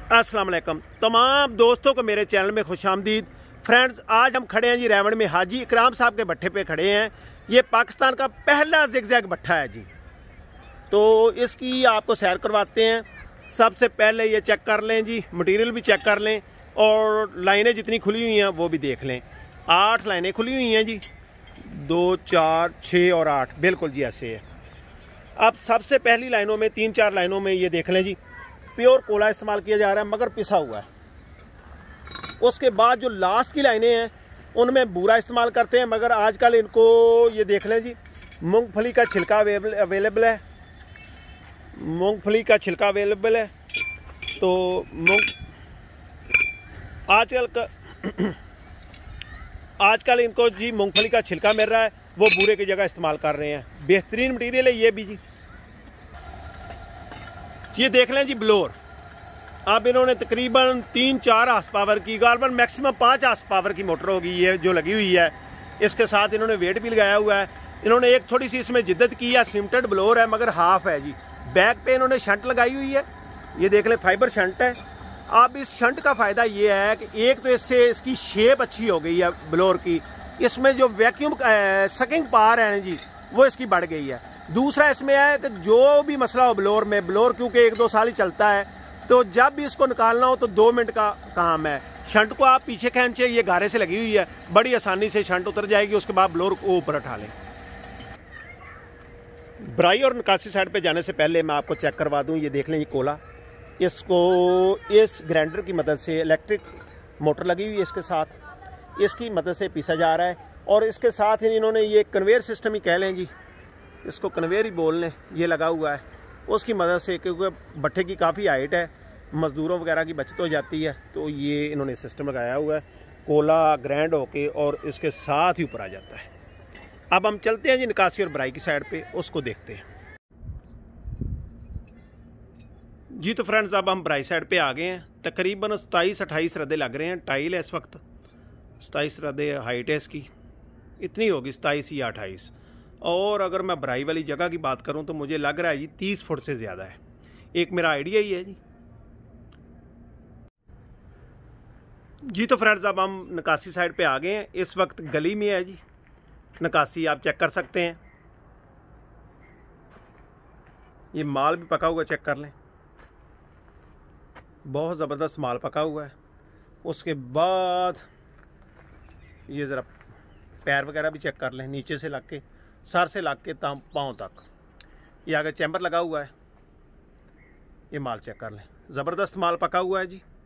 अस्सलाम वालेकुम तमाम दोस्तों को मेरे चैनल में खुशामदीद। फ्रेंड्स, आज हम खड़े हैं जी रेवंड में हाजी इकराम साहब के भट्ठे पे खड़े हैं। ये पाकिस्तान का पहला जिगजैग भट्ठा है जी, तो इसकी आपको सैर करवाते हैं। सबसे पहले ये चेक कर लें जी, मटेरियल भी चेक कर लें और लाइनें जितनी खुली हुई हैं वो भी देख लें। 8 लाइनें खुली हुई हैं जी, 2, 4, 6 और 8, बिल्कुल जी ऐसे है। अब सबसे पहली लाइनों में 3-4 लाइनों में ये देख लें जी, प्योर कोला इस्तेमाल किया जा रहा है मगर पिसा हुआ है। उसके बाद जो लास्ट की लाइनें हैं उनमें बूरा इस्तेमाल करते हैं, मगर आजकल इनको ये देख लें जी, मूंगफली का छिलका अवेलेबल है। मूंगफली का छिलका अवेलेबल है, तो आजकल इनको जी मूंगफली का छिलका मिल रहा है, वो बूरे की जगह इस्तेमाल कर रहे हैं। बेहतरीन मटीरियल है ये भी जी। ये देख लें जी ब्लोर। अब इन्होंने तकरीबन 3-4 हार्स पावर की, गालबन मैक्सिमम 5 हार्स पावर की मोटर होगी ये जो लगी हुई है। इसके साथ इन्होंने वेट भी लगाया हुआ है। इन्होंने एक थोड़ी सी इसमें जिद्दत की है, सिमटेड ब्लोर है मगर हाफ है जी। बैक पे इन्होंने शंट लगाई हुई है, ये देख लें फाइबर शंट है। अब इस शंट का फ़ायदा ये है कि एक तो इससे इसकी शेप अच्छी हो गई है ब्लोर की, इसमें जो वैक्यूम सकिंग पावर है जी वो इसकी बढ़ गई है। दूसरा इसमें है कि जो भी मसला हो ब्लोर में, ब्लोर क्योंकि 1-2 साल ही चलता है, तो जब भी इसको निकालना हो तो 2 मिनट का काम है। शंट को आप पीछे खींचे, ये गारे से लगी हुई है, बड़ी आसानी से शंट उतर जाएगी। उसके बाद ब्लोर को ऊपर उठा लें। ब्राई और निकासी साइड पे जाने से पहले मैं आपको चेक करवा दूं, ये देख लें ये कोला, इसको इस ग्राइंडर की मदद से, इलेक्ट्रिक मोटर लगी हुई है इसके साथ, इसकी मदद से पीसा जा रहा है। और इसके साथ ही इन्होंने ये कन्वेयर सिस्टम ही कह लें जी, इसको कन्वेयर ही बोल लें, ये लगा हुआ है। उसकी मदद से, क्योंकि भट्ठे की काफ़ी हाइट है, मज़दूरों वगैरह की बचत हो जाती है, तो ये इन्होंने सिस्टम लगाया हुआ है। कोला ग्राइंड होके और इसके साथ ही ऊपर आ जाता है। अब हम चलते हैं जी निकासी और ब्राई की साइड पे, उसको देखते हैं जी। तो फ्रेंड्स, अब हम ब्राई साइड पे आ गए हैं। तकरीबन 27-28 रद्दे लग रहे हैं। टाइल है इस वक्त 27 रद्दे हाइट है इसकी, इतनी होगी 27 या 28। और अगर मैं ब्राई वाली जगह की बात करूं तो मुझे लग रहा है जी 30 फुट से ज़्यादा है। एक मेरा आइडिया ही है जी। तो फ्रेंड्स, अब हम निकासी साइड पे आ गए हैं। इस वक्त गली में है जी निकासी, आप चेक कर सकते हैं। ये माल भी पका हुआ चेक कर लें, बहुत ज़बरदस्त माल पका हुआ है। उसके बाद ये ज़रा पैर वगैरह भी चेक कर लें, नीचे से लग के, सर से लग के पाँव तक। ये आगे चैम्बर लगा हुआ है, ये माल चेक कर लें, ज़बरदस्त माल पका हुआ है जी।